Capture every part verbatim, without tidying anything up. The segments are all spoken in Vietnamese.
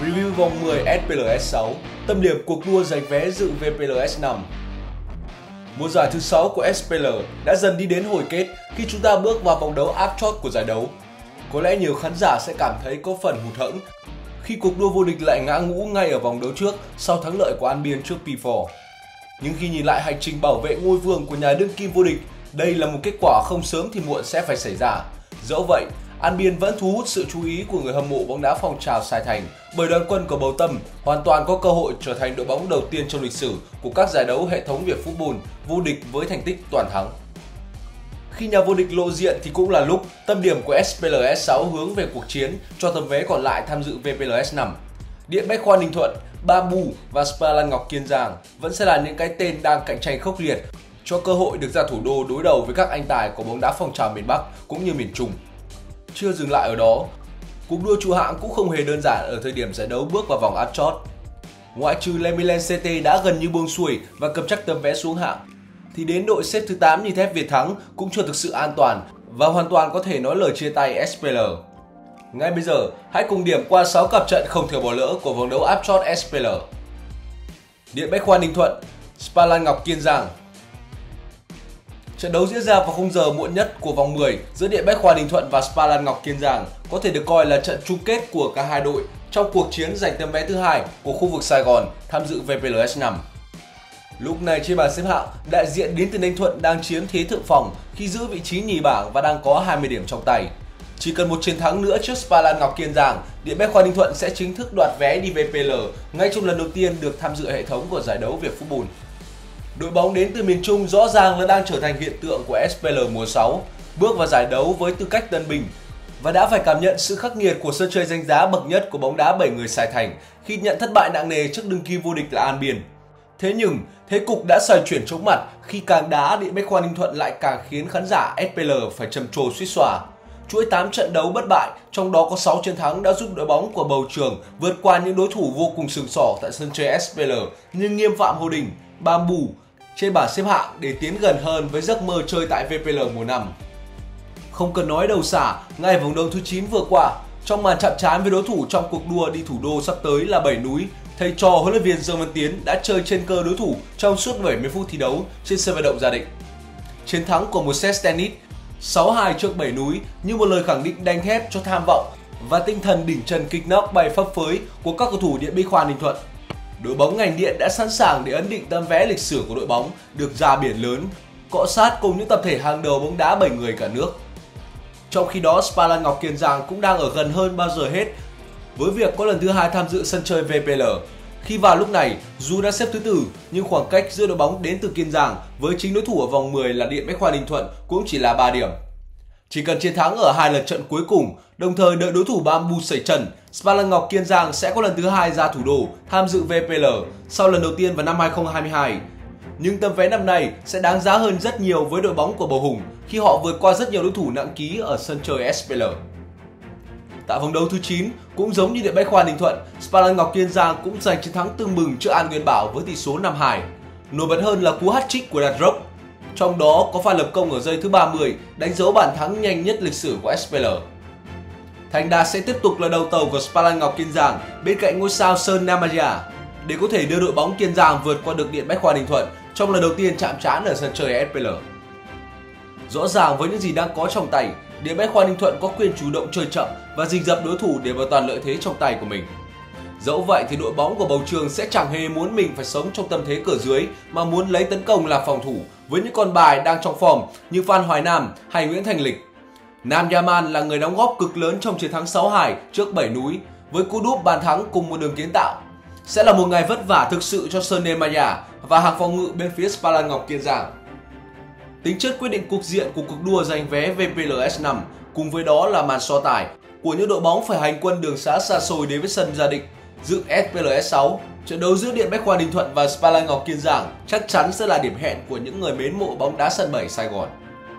Review vòng mười ét pê lờ S sáu, tâm điểm cuộc đua giành vé dự vê pê lờ S năm. Mùa giải thứ sáu của ét pê lờ đã dần đi đến hồi kết khi chúng ta bước vào vòng đấu áp chót của giải đấu. Có lẽ nhiều khán giả sẽ cảm thấy có phần hụt hẫng khi cuộc đua vô địch lại ngã ngũ ngay ở vòng đấu trước sau thắng lợi của Albion trước P bốn. Nhưng khi nhìn lại hành trình bảo vệ ngôi vương của nhà đương kim vô địch, đây là một kết quả không sớm thì muộn sẽ phải xảy ra. Dẫu vậy, Albion vẫn thu hút sự chú ý của người hâm mộ bóng đá phong trào Sài Thành bởi đoàn quân của Bầu Tâm hoàn toàn có cơ hội trở thành đội bóng đầu tiên trong lịch sử của các giải đấu hệ thống Vietfootball vô địch với thành tích toàn thắng. Khi nhà vô địch lộ diện thì cũng là lúc tâm điểm của ét pê lờ S sáu hướng về cuộc chiến cho tấm vé còn lại tham dự vê pê lờ S năm. Điện Bách Khoa Ninh Thuận, Bamboo và Spa Lan Ngọc Kiên Giang vẫn sẽ là những cái tên đang cạnh tranh khốc liệt cho cơ hội được ra thủ đô đối đầu với các anh tài của bóng đá phong trào miền Bắc cũng như miền Trung. Chưa dừng lại ở đó, cuộc đua trụ hạng cũng không hề đơn giản ở thời điểm giải đấu bước vào vòng áp chót. Ngoại trừ Le Milan xê tê đã gần như buông xuôi và cầm chắc tấm vé xuống hạng, thì đến đội xếp thứ tám như thép Việt Thắng cũng chưa thực sự an toàn và hoàn toàn có thể nói lời chia tay ét pê lờ. Ngay bây giờ, hãy cùng điểm qua sáu cặp trận không thể bỏ lỡ của vòng đấu áp chót ét pê lờ. Điện Bách Khoa Ninh Thuận, Spa Lan Ngọc Kiên Giang. Trận đấu diễn ra vào khung giờ muộn nhất của vòng mười giữa Điện Bách Khoa Ninh Thuận và Spa Lan Ngọc Kiên Giang có thể được coi là trận chung kết của cả hai đội trong cuộc chiến giành tấm vé thứ hai của khu vực Sài Gòn tham dự vê pê lờ S năm. Lúc này trên bảng xếp hạng, đại diện đến từ Ninh Thuận đang chiếm thế thượng phong khi giữ vị trí nhì bảng và đang có hai mươi điểm trong tay. Chỉ cần một chiến thắng nữa trước Spa Lan Ngọc Kiên Giang, Điện Bách Khoa Ninh Thuận sẽ chính thức đoạt vé đi vê pê lờ ngay trong lần đầu tiên được tham dự hệ thống của giải đấu Vietfootball. Đội bóng đến từ miền Trung rõ ràng là đang trở thành hiện tượng của ét pê lờ mùa sáu, bước vào giải đấu với tư cách tân binh và đã phải cảm nhận sự khắc nghiệt của sân chơi danh giá bậc nhất của bóng đá bảy người Sài Thành khi nhận thất bại nặng nề trước đương kim vô địch là Albion. Thế nhưng, thế cục đã xoay chuyển chóng mặt khi càng đá Điện Bách Khoa Ninh Thuận lại càng khiến khán giả ét pê lờ phải trầm trồ suýt xòa. Chuỗi tám trận đấu bất bại, trong đó có sáu chiến thắng đã giúp đội bóng của Bầu Trường vượt qua những đối thủ vô cùng sừng sỏ tại sân chơi ét pê lờ như Nghiêm Phạm Hồ Đình, Bamboo trên bảng xếp hạng để tiến gần hơn với giấc mơ chơi tại vê pê lờ mùa năm. Không cần nói đầu xả, ngay vòng đấu thứ chín vừa qua, trong màn chạm trán với đối thủ trong cuộc đua đi thủ đô sắp tới là Bảy Núi, thầy trò huấn luyện viên Dương Văn Tiến đã chơi trên cơ đối thủ trong suốt bảy mươi phút thi đấu trên sân vận động Gia Định. Chiến thắng của một set tennis sáu hai trước Bảy Núi như một lời khẳng định đanh thép cho tham vọng và tinh thần đỉnh trần kịch nóc bay phấp phới của các cầu thủ Điện Bách Khoa Ninh Thuận. Đội bóng ngành điện đã sẵn sàng để ấn định tấm vé lịch sử của đội bóng được ra biển lớn, cọ sát cùng những tập thể hàng đầu bóng đá bảy người cả nước. Trong khi đó, Spa Lan Ngọc Kiên Giang cũng đang ở gần hơn bao giờ hết với việc có lần thứ hai tham dự sân chơi vê pê lờ. Khi vào lúc này, dù đã xếp thứ tư, nhưng khoảng cách giữa đội bóng đến từ Kiên Giang với chính đối thủ ở vòng mười là Điện Bách Khoa Ninh Thuận cũng chỉ là ba điểm. Chỉ cần chiến thắng ở hai lần trận cuối cùng, đồng thời đợi đối thủ Bamboo sẩy trần, Spa Lan Ngọc Kiên Giang sẽ có lần thứ hai ra thủ đô tham dự vê pê lờ sau lần đầu tiên vào năm hai không hai hai. Nhưng tấm vé năm nay sẽ đáng giá hơn rất nhiều với đội bóng của Bầu Hùng khi họ vượt qua rất nhiều đối thủ nặng ký ở sân chơi ét pê lờ. Tại vòng đấu thứ chín, cũng giống như Điện Bách Khoa Ninh Thuận, Spa Lan Ngọc Kiên Giang cũng giành chiến thắng tưng bừng trước An Nguyên Bảo với tỷ số năm hai. Nổi bật hơn là cú hat-trick của Đạt Rock, trong đó có pha lập công ở giây thứ ba mươi đánh dấu bàn thắng nhanh nhất lịch sử của ét pê lờ. Thành Đạt sẽ tiếp tục là đầu tàu của Spa Lan Ngọc Kiên Giang bên cạnh ngôi sao Sơn Namaya để có thể đưa đội bóng Kiên Giang vượt qua được Điện Bách Khoa Ninh Thuận trong lần đầu tiên chạm trán ở sân chơi ét pê lờ. Rõ ràng với những gì đang có trong tay, Điện Bách Khoa Ninh Thuận có quyền chủ động chơi chậm và rình rập đối thủ để bảo toàn lợi thế trong tay của mình. Dẫu vậy thì đội bóng của Bầu Trường sẽ chẳng hề muốn mình phải sống trong tâm thế cửa dưới mà muốn lấy tấn công làm phòng thủ với những con bài đang trong form như Phan Hoài Nam hay Nguyễn Thành Lịch. Nam Yaman là người đóng góp cực lớn trong chiến thắng sáu hai trước Bảy Núi với cú đúp bàn thắng cùng một đường kiến tạo. Sẽ là một ngày vất vả thực sự cho Sơn Nemaya và hàng phòng ngự bên phía Spa Lan Ngọc Kiên Giang. Tính chất quyết định cục diện của cuộc đua giành vé vê pê lờ S năm cùng với đó là màn so tài của những đội bóng phải hành quân đường xá xa xôi đến với sân Gia Định dự ét pê lờ S sáu. Trận đấu giữa Điện Bách Khoa Ninh Thuận và Spa Lan Ngọc Kiên Giang chắc chắn sẽ là điểm hẹn của những người mến mộ bóng đá sân bảy Sài Gòn.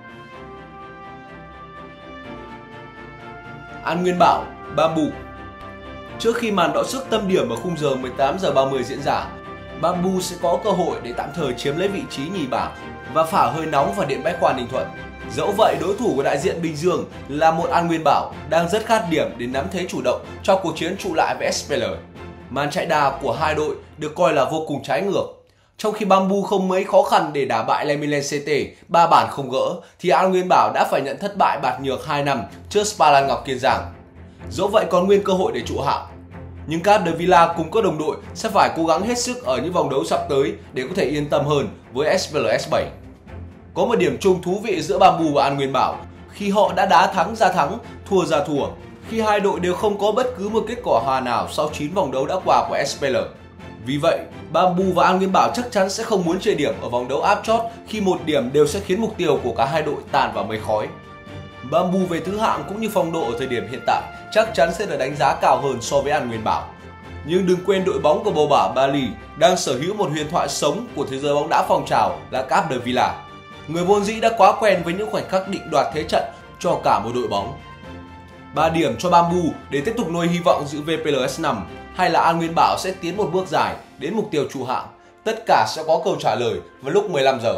An Nguyên Bảo, Bamboo. Trước khi màn đọ sức tâm điểm ở khung giờ mười tám giờ ba mươi diễn ra, Bamboo sẽ có cơ hội để tạm thời chiếm lấy vị trí nhì bảng và phả hơi nóng vào Điện Bách Khoa Ninh Thuận. Dẫu vậy, đối thủ của đại diện Bình Dương là một An Nguyên Bảo đang rất khát điểm để nắm thế chủ động trong cuộc chiến trụ lại với ét pê lờ. Màn chạy đà của hai đội được coi là vô cùng trái ngược. Trong khi Bamboo không mấy khó khăn để đả bại Lamine ba bàn không gỡ, thì An Nguyên Bảo đã phải nhận thất bại bạt nhược hai năm trước Spartan Ngọc Kiên Giang. Dẫu vậy còn nguyên cơ hội để trụ hạng, nhưng Capdevila cùng các đồng đội sẽ phải cố gắng hết sức ở những vòng đấu sắp tới để có thể yên tâm hơn với ét pê lờ ét bảy. Có một điểm chung thú vị giữa Bamboo và An Nguyên Bảo khi họ đã đá thắng ra thắng, thua ra thua, khi hai đội đều không có bất cứ một kết quả hòa nào sau chín vòng đấu đã qua của ét pê lờ. Vì vậy, Bamboo và An Nguyên Bảo chắc chắn sẽ không muốn chơi điểm ở vòng đấu áp chót khi một điểm đều sẽ khiến mục tiêu của cả hai đội tan vào mây khói. Bamboo về thứ hạng cũng như phong độ ở thời điểm hiện tại chắc chắn sẽ được đánh giá cao hơn so với An Nguyên Bảo. Nhưng đừng quên đội bóng của bầu bảo Bali đang sở hữu một huyền thoại sống của thế giới bóng đá phong trào là Capdevila. Người vốn dĩ đã quá quen với những khoảnh khắc định đoạt thế trận cho cả một đội bóng. ba điểm cho Bamboo để tiếp tục nuôi hy vọng giữ vê pê lờ ét năm, hay là An Nguyên Bảo sẽ tiến một bước dài đến mục tiêu trụ hạng? Tất cả sẽ có câu trả lời vào lúc mười lăm giờ.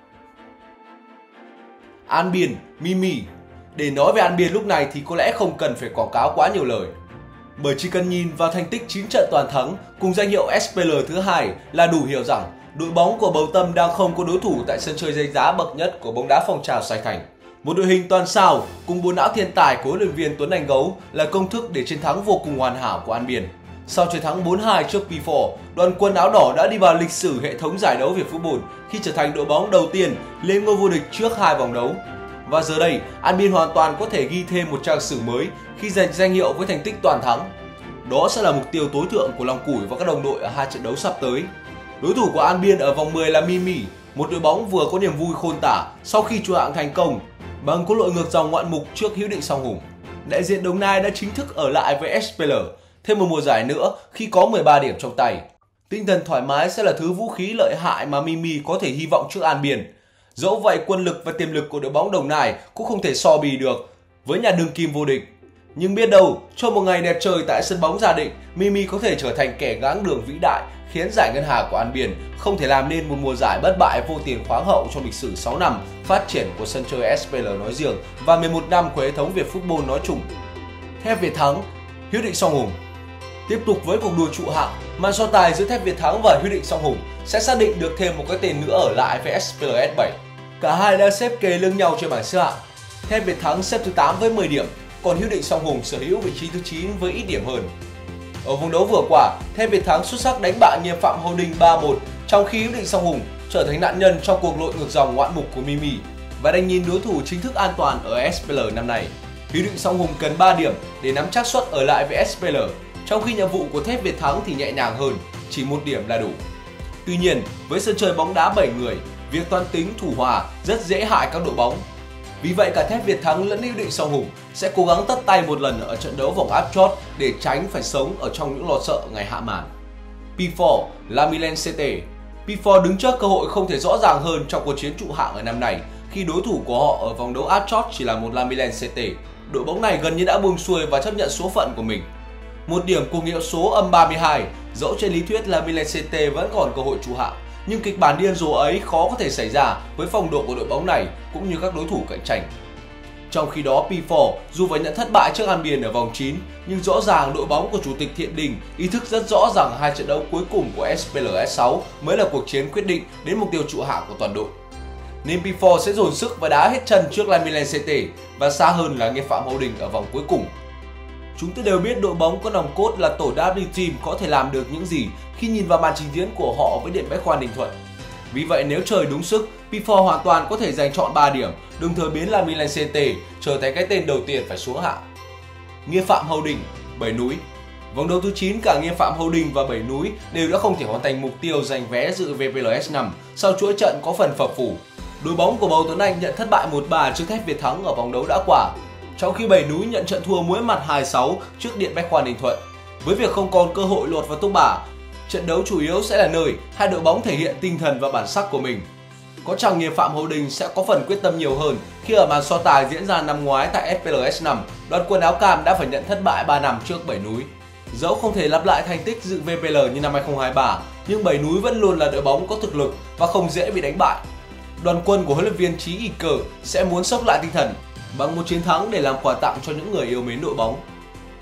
An Biên, Mimi. Để nói về An Biên lúc này thì có lẽ không cần phải quảng cáo quá nhiều lời. Bởi chỉ cần nhìn vào thành tích chín trận toàn thắng cùng danh hiệu ét pê lờ thứ hai là đủ hiểu rằng đội bóng của Bầu Tâm đang không có đối thủ tại sân chơi danh giá bậc nhất của bóng đá phong trào Sài Thành. Một đội hình toàn sao cùng bốn não thiên tài của huấn luyện viên Tuấn Anh Gấu là công thức để chiến thắng vô cùng hoàn hảo của An Biên. Sau chiến thắng bốn hai trước pê bốn, đoàn quân áo đỏ đã đi vào lịch sử hệ thống giải đấu Việt Football khi trở thành đội bóng đầu tiên lên ngôi vô địch trước hai vòng đấu. Và giờ đây, An Biên hoàn toàn có thể ghi thêm một trang sử mới khi giành danh hiệu với thành tích toàn thắng. Đó sẽ là mục tiêu tối thượng của Long Củi và các đồng đội ở hai trận đấu sắp tới. Đối thủ của An Biên ở vòng mười là Mimi, một đội bóng vừa có niềm vui khôn tả sau khi trụ hạng thành công bằng cú lội ngược dòng ngoạn mục trước Hữu Định Song Hùng. Đại diện Đồng Nai đã chính thức ở lại với ét pê lờ thêm một mùa giải nữa khi có mười ba điểm trong tay. Tinh thần thoải mái sẽ là thứ vũ khí lợi hại mà Mimi có thể hy vọng trước An Biên. Dẫu vậy, quân lực và tiềm lực của đội bóng Đồng Nai cũng không thể so bì được với nhà đương kim vô địch. Nhưng biết đâu, cho một ngày đẹp trời tại sân bóng Gia Định, Mimi có thể trở thành kẻ gắng đường vĩ đại, khiến giải ngân hà của An Biên không thể làm nên một mùa giải bất bại vô tiền khoáng hậu trong lịch sử sáu năm phát triển của sân chơi ét pê lờ nói riêng và mười một năm của hệ thống Việt Football nói chung. Thép Việt Thắng, Hữu Định Song Hùng. Tiếp tục với cuộc đua trụ hạng, màn so tài giữa Thép Việt Thắng và Hữu Định Song Hùng sẽ xác định được thêm một cái tên nữa ở lại với ét pê lờ ét bảy. Cả hai đang xếp kề lưng nhau trên bảng xếp hạng. Thép Việt Thắng xếp thứ tám với mười điểm, còn Hữu Định Song Hùng sở hữu vị trí thứ chín với ít điểm hơn. Ở vòng đấu vừa qua, Thép Việt Thắng xuất sắc đánh bại Nghiêm Phạm Holding ba một, trong khi Hữu Định Song Hùng trở thành nạn nhân trong cuộc lội ngược dòng ngoạn mục của Mimi và đang nhìn đối thủ chính thức an toàn ở ét pê lờ năm nay. Hữu Định Song Hùng cần ba điểm để nắm chắc suất ở lại với ét pê lờ, trong khi nhiệm vụ của Thép Việt Thắng thì nhẹ nhàng hơn, chỉ một điểm là đủ. Tuy nhiên, với sân chơi bóng đá bảy người, việc toán tính thủ hòa rất dễ hại các đội bóng. Vì vậy cả Thép Việt Thắng lẫn Hữu Định Song Hùng sẽ cố gắng tất tay một lần ở trận đấu vòng áp chót để tránh phải sống ở trong những lo sợ ngày hạ màn. pê bốn là Milan xê tê. pê bốn đứng trước cơ hội không thể rõ ràng hơn trong cuộc chiến trụ hạng ở năm nay khi đối thủ của họ ở vòng đấu áp chót chỉ là một La Milan xê tê. Đội bóng này gần như đã buông xuôi và chấp nhận số phận của mình. Một điểm cùng hiệu số âm ba mươi hai, dẫu trên lý thuyết La Milan xê tê vẫn còn cơ hội trụ hạng, nhưng kịch bản điên rồ ấy khó có thể xảy ra với phong độ của đội bóng này cũng như các đối thủ cạnh tranh. Trong khi đó, pê bốn dù phải nhận thất bại trước An Biên ở vòng chín, nhưng rõ ràng đội bóng của chủ tịch Thiện Đình ý thức rất rõ rằng hai trận đấu cuối cùng của ét pê lờ ét sáu mới là cuộc chiến quyết định đến mục tiêu trụ hạng của toàn đội. Nên pê bốn sẽ dồn sức và đá hết chân trước La Milan xê tê và xa hơn là Nghiêm Phạm Holding ở vòng cuối cùng. Chúng tôi đều biết đội bóng có nòng cốt là tổ W Team có thể làm được những gì khi nhìn vào màn trình diễn của họ với Điện Bách Khoa Ninh Thuận. Vì vậy nếu trời đúng sức, pê bốn hoàn toàn có thể giành trọn ba điểm, đồng thời biến La Milan xê tê trở thành cái tên đầu tiên phải xuống hạng. Nghiêm Phạm Holding, Bảy Núi. Vòng đấu thứ chín, cả Nghiêm Phạm Holding và Bảy Núi đều đã không thể hoàn thành mục tiêu giành vé dự vê pê lờ ét năm sau chuỗi trận có phần phập phù. Đội bóng của Bầu Tuấn Anh nhận thất bại một ba trước Thép Việt Thắng ở vòng đấu đã qua, trong khi Bảy Núi nhận trận thua muối mặt hai sáu trước Điện Bách Khoa Ninh Thuận. Với việc không còn cơ hội lọt vào top ba, trận đấu chủ yếu sẽ là nơi hai đội bóng thể hiện tinh thần và bản sắc của mình. Có chăng Nghiêm Phạm Holding sẽ có phần quyết tâm nhiều hơn khi ở màn so tài diễn ra năm ngoái tại ét pê lờ ét năm, đoàn quân áo cam đã phải nhận thất bại ba năm trước Bảy Núi. Dẫu không thể lặp lại thành tích dự vê pê lờ như năm hai không hai ba, nhưng Bảy Núi vẫn luôn là đội bóng có thực lực và không dễ bị đánh bại. Đoàn quân của huấn luyện viên Chí Ỷ Cờ sẽ muốn sốc lại tinh thần bằng một chiến thắng để làm quà tặng cho những người yêu mến đội bóng.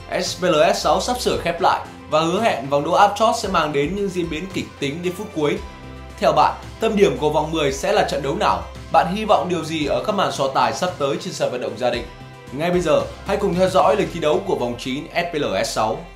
ét pê lờ ét sáu sắp sửa khép lại và hứa hẹn vòng đấu áp chót sẽ mang đến những diễn biến kịch tính đến phút cuối. Theo bạn, tâm điểm của vòng mười sẽ là trận đấu nào? Bạn hy vọng điều gì ở các màn so tài sắp tới trên sân vận động Gia Định? Ngay bây giờ, hãy cùng theo dõi lịch thi đấu của vòng chín ét pê lờ ét sáu.